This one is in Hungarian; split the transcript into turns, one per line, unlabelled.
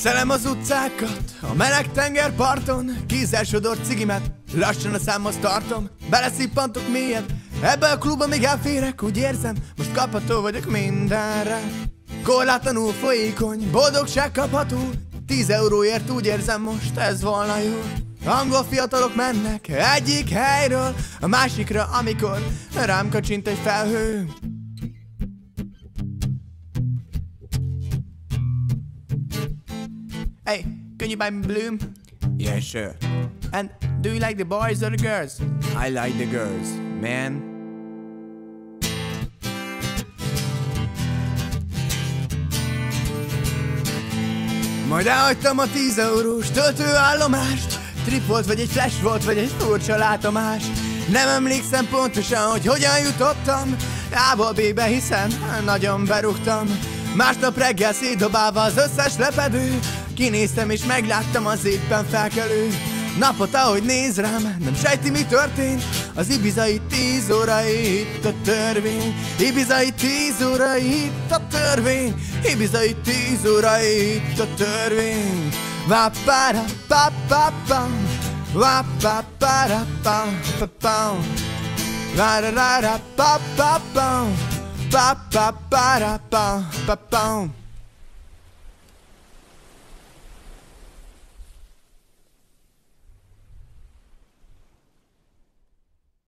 Szelem az utcákat, a meleg tengerparton, kézzel sodort cigimet, lassan a számhoz tartom. Beleszippantok mélyen, ebbe a klubba még elférek, úgy érzem, most kapható vagyok mindenre. Korlátlanul folyékony, boldogság kapható, 10 euróért úgy érzem, most ez volna jó. Angol fiatalok mennek egyik helyről a másikra, amikor rám kacsint egy felhő. Hey, can you buy me Bloom? Yeah, sure. And do you like the boys or the girls? I like the girls, man. Majd elhagytam a 10 eurós töltőállomást. Trip volt, vagy egy flash volt, vagy egy furcsa látomás. Nem emlékszem pontosan, hogy hogyan jutottam A-ból B-be, hiszen nagyon berúgtam. Másnap reggel szétdobálva az összes lepedő, kinéztem és megláttam az éppen felkelő napot, ahogy néz rám, nem sejti, mi történt. Az ibizai 10 óra, itt a törvény. Ibizai 10 óra, itt a törvény. Ibizai 10 óra, itt a törvény. Vapara pa pa pam, vapara pa pa pam, la la la pa pa pam, pa pa para pa pa pam.